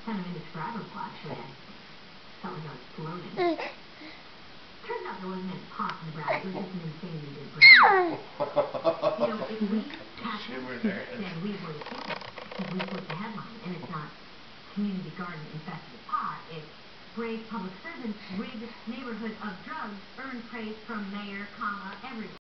Sent him indescribable, actually. I felt like I was floating. Turns out there wasn't any pot in the brown. It was just an insanely big brown. You know, if we catch it, then we avoid the scandal. If we put the headline, and it's not community garden infested with pot, it's brave public servants rid neighborhood of drugs, earn praise from mayor, everyone.